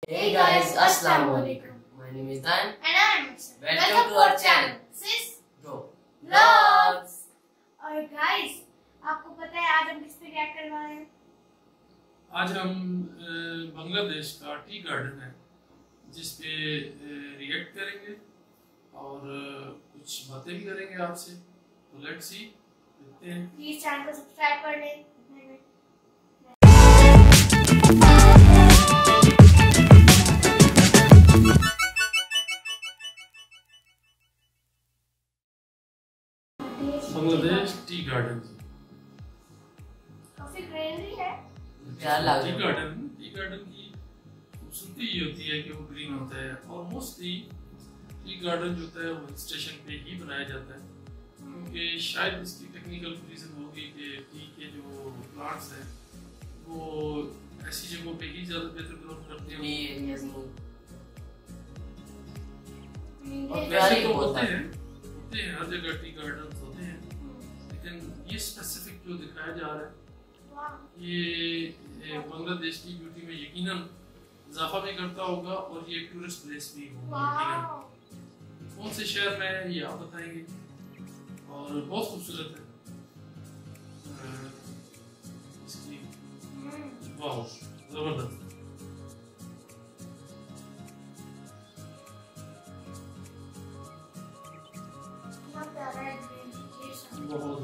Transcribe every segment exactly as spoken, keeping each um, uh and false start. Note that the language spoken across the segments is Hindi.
Hey guys, Assalamu alaikum. My name is Dan. And I'm Misha. Welcome, Welcome to our channel. Sis Bro Vlogs. और guys, आपको पता है आज हम किस पे रिएक्ट करने वाले हैं? आज हम बांग्लादेश का टी गार्डन है जिस पे रिएक्ट करेंगे और कुछ बातें भी करेंगे आपसे। तो लेट्स सी, देखते हैं। प्लीज चैनल को सब्सक्राइब कर लें। बांग्लादेश टी गार्डन काफी ग्रीनरी है। क्या लग टी गार्डन टी गार्डन की खूबसूरती ये होती है कि वो ग्रीन होता है और मोस्टली टी गार्डन जो होता है वो हिल स्टेशन पे ही बनाया जाता है, क्योंकि शायद इसकी टेक्निकल रीजन होगी कि टी के जो प्लांट्स हैं वो ऐसी जगहों पे ही ज्यादा बेहतर ग्रो करते हैं। और वैसे तो होते हैं होते हैं हर जगह टी गार्डन होते हैं, लेकिन ये स्पेसिफिक जो दिखाया जा रहा है ये बांग्लादेश की ब्यूटी में यकीनन इजाफा भी करता होगा और ये टूरिस्ट प्लेस भी होगा यकीनन। कौन से शहर में है ये आप बताएंगे और बहुत खूबसूरत है इसकी। वाह, जबरदस्त। बहुत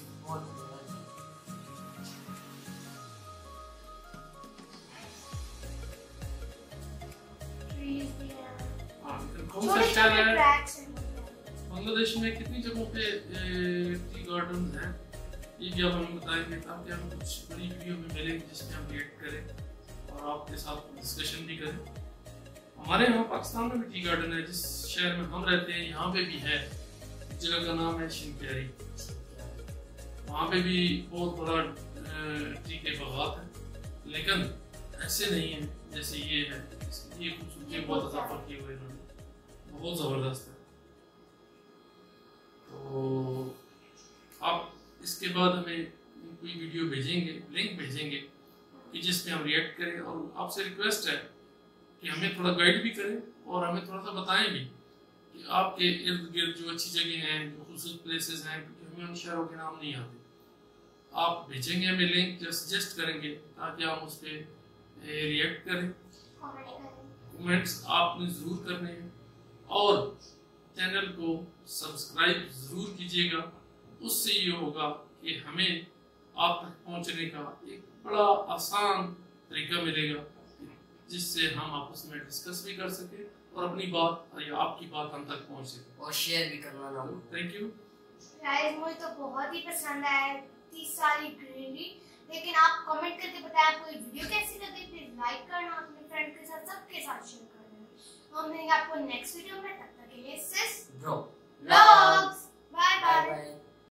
कौन सा शहर है बांग्लादेश में, कितनी जगहों पे टी गार्डन हैं ये भी आप हमें बताएंगे ताकि हम कुछ बड़ी वीडियो में मिले जिसमें हम रिएक्ट करें और आपके साथ डिस्कशन भी करें। हमारे यहाँ पाकिस्तान में भी टी गार्डन है, जिस शहर में हम रहते हैं यहाँ पे भी है। जगह का नाम है शिनक्यारी, वहाँ पे भी बहुत बड़ा टी के बागात है, लेकिन ऐसे नहीं है जैसे ये है। ये खूबसूरती बहुत इजाफा किए हुए इन्होंने, बहुत ज़बरदस्त है। तो आप इसके बाद हमें कोई वीडियो भेजेंगे, लिंक भेजेंगे कि जिसमें हम रिएक्ट करें, और आपसे रिक्वेस्ट है कि हमें थोड़ा गाइड भी करें और हमें थोड़ा सा बताएं भी कि आपके इर्द गिर्द जो अच्छी जगह हैं, जो खूबसूरत प्लेसेस हैं, क्योंकि हमें उन शहरों के नाम नहीं आते। आप भेजेंगे हमें लिंक, जो सजेस्ट करेंगे ताकि हम उस पर रिएक्ट करें। कमेंट्स आपने ज़रूर करने हैं और चैनल को सब्सक्राइब ज़रूर कीजिएगा। उससे ये होगा कि हमें आप तक पहुंचने का एक बड़ा आसान तरीका मिलेगा जिससे हम आपस में डिस्कस भी कर सके और अपनी बात या आपकी बात हम तक पहुंच सके और शेयर भी करना ना हो। थैंक यू गाइस, मुझे तो बहुत ही पसंद आया इतनी सारी ग्रीनरी। लेकिन आप कमेंट करके बताएं आपको ये वीडियो कैसी लगी। प्लीज लाइक करना, अपने फ्रेंड के साथ सबके साथ शेयर करना। हम मिलेंगे आपको नेक्स्ट वीडियो में, तब तक के लिए sis bro vlogs. Bye bye.